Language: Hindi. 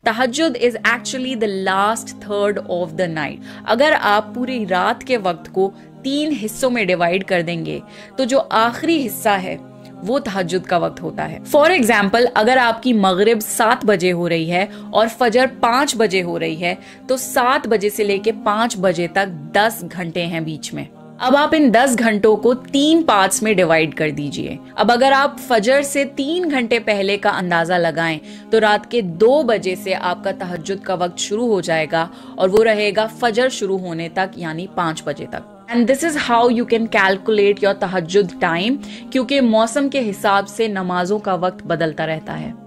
तहज्जुद is actually the last third of the night. अगर आप पूरी रात के वक्त को 3 हिस्सों में डिवाइड कर देंगे तो जो आखिरी हिस्सा है वो तहज्जुद का वक्त होता है। फॉर एग्जाम्पल, अगर आपकी मगरिब 7 बजे हो रही है और फजर 5 बजे हो रही है तो 7 बजे से लेके 5 बजे तक 10 घंटे हैं बीच में। अब आप इन 10 घंटों को 3 पार्ट्स में डिवाइड कर दीजिए। अब अगर आप फजर से 3 घंटे पहले का अंदाजा लगाएं तो रात के 2 बजे से आपका तहज्जुद का वक्त शुरू हो जाएगा और वो रहेगा फजर शुरू होने तक, यानी 5 बजे तक। And this is how you can calculate your तहज्जुद टाइम, क्योंकि मौसम के हिसाब से नमाजों का वक्त बदलता रहता है।